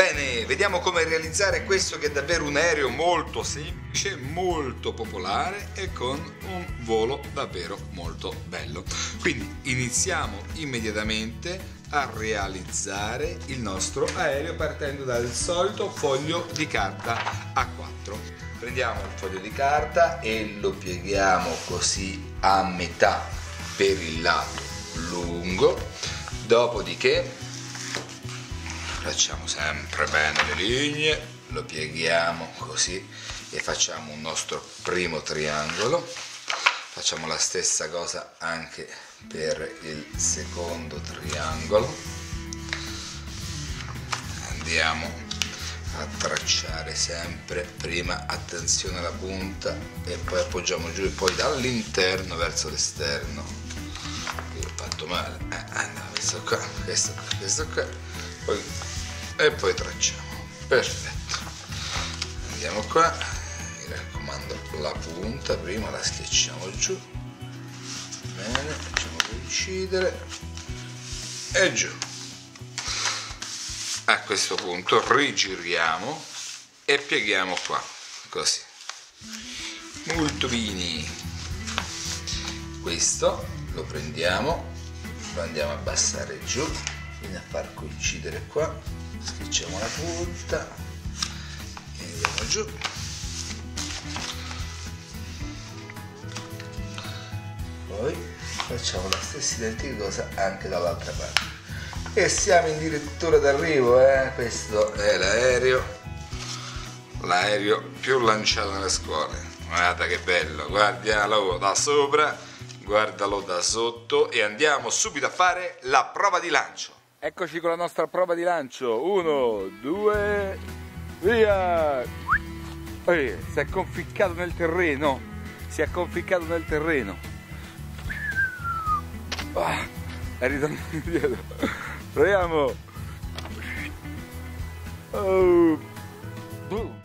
Bene, vediamo come realizzare questo che è davvero un aereo molto semplice, molto popolare e con un volo davvero molto bello. Quindi iniziamo immediatamente a realizzare il nostro aereo partendo dal solito foglio di carta A4. Prendiamo il foglio di carta e lo pieghiamo così a metà per il lato lungo, dopodiché facciamo sempre bene le linee, lo pieghiamo così e facciamo un nostro primo triangolo. Facciamo la stessa cosa anche per il secondo triangolo. Andiamo a tracciare sempre, prima attenzione alla punta e poi appoggiamo giù e poi dall'interno verso l'esterno. Io ho fatto male, questo qua, questo qua, e poi tracciamo. Perfetto, andiamo qua, mi raccomando la punta prima la schiacciamo giù, bene, facciamo coincidere e giù. A questo punto rigiriamo e pieghiamo qua, così, molto bene. Questo lo prendiamo, lo andiamo a abbassare giù fino a far coincidere qua, schiacciamo la punta e andiamo giù, poi facciamo la stessa identica cosa anche dall'altra parte e siamo addirittura d'arrivo. Questo è l'aereo più lanciato nelle scuole. Guarda che bello, guardalo da sopra, guardalo da sotto e andiamo subito a fare la prova di lancio. Eccoci con la nostra prova di lancio. 1, 2, via! Si è conficcato nel terreno. Si è conficcato nel terreno. È ritornato indietro. Proviamo. Boom.